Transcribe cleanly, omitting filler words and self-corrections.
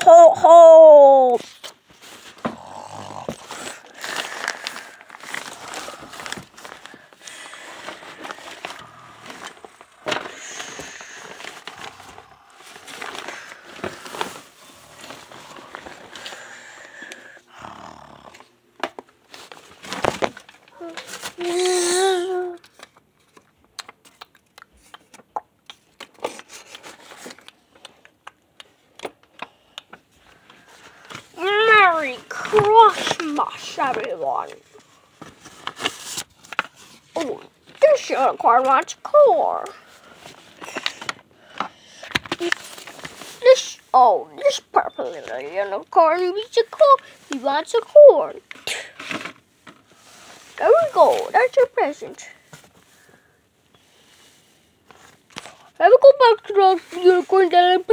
ho, ho. Merry Christmas, everyone. Oh, this unicorn wants core. This purple little unicorn needs a core. He wants a core. There we go. That's your present. Let me go back to the unicorn that I